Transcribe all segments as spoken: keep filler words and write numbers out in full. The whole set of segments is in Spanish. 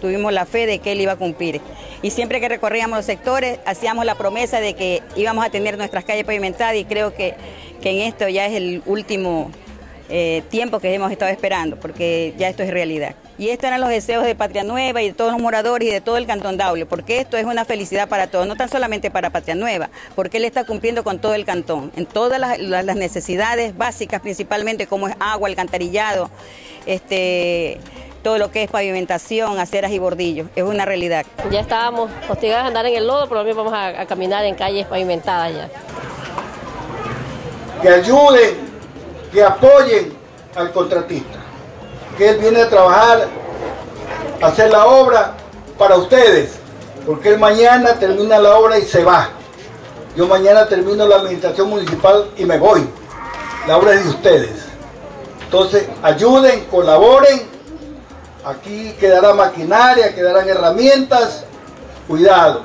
tuvimos la fe de que él iba a cumplir. Y siempre que recorríamos los sectores, hacíamos la promesa de que íbamos a tener nuestras calles pavimentadas, y creo que, que en esto ya es el último eh, tiempo que hemos estado esperando, porque ya esto es realidad. Y estos eran los deseos de Patria Nueva y de todos los moradores y de todo el Cantón Daule, porque esto es una felicidad para todos, no tan solamente para Patria Nueva, porque él está cumpliendo con todo el cantón, en todas las, las necesidades básicas, principalmente como es agua, alcantarillado, este, todo lo que es pavimentación, aceras y bordillos, es una realidad. Ya estábamos hostigados a andar en el lodo, pero hoy vamos a, a caminar en calles pavimentadas ya. Que ayuden, que apoyen al contratista, que él viene a trabajar, a hacer la obra para ustedes, porque él mañana termina la obra y se va. Yo mañana termino la administración municipal y me voy. La obra es de ustedes. Entonces, ayuden, colaboren. Aquí quedará maquinaria, quedarán herramientas. Cuidado.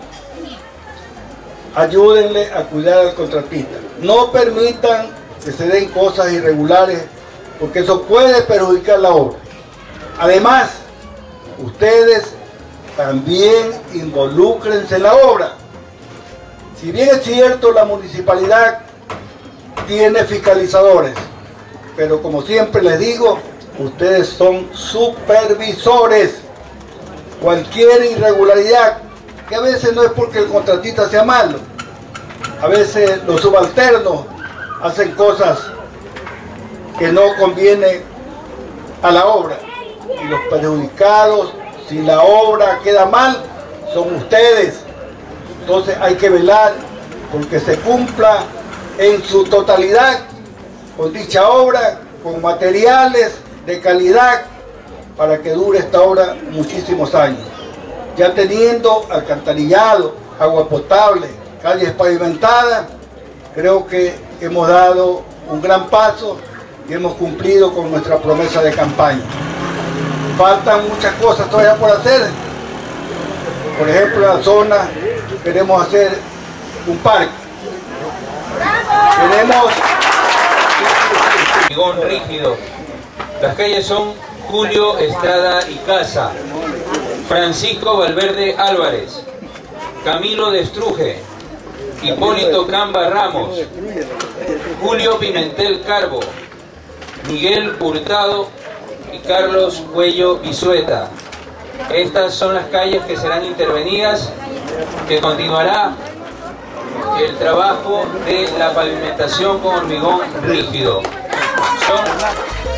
Ayúdenle a cuidar al contratista. No permitan que se den cosas irregulares, porque eso puede perjudicar la obra. Además, ustedes también involúcrense en la obra. Si bien es cierto, la municipalidad tiene fiscalizadores, pero como siempre les digo, ustedes son supervisores. Cualquier irregularidad, que a veces no es porque el contratista sea malo, a veces los subalternos hacen cosas que no convienen a la obra, y los perjudicados, si la obra queda mal, son ustedes. Entonces hay que velar porque se cumpla en su totalidad con dicha obra, con materiales de calidad, para que dure esta obra muchísimos años. Ya teniendo alcantarillado, agua potable, calles pavimentadas, creo que hemos dado un gran paso y hemos cumplido con nuestra promesa de campaña. Faltan muchas cosas todavía por hacer. Por ejemplo, en la zona queremos hacer un parque. Queremos... Hormigón rígido. Las calles son Julio Estrada y Casa, Francisco Valverde Álvarez, Camilo Destruje, Hipólito Camba Ramos, Julio Pimentel Carbo, Miguel Hurtado y Carlos Cuello Bisueta. Estas son las calles que serán intervenidas, que continuará el trabajo de la pavimentación con hormigón rígido. Son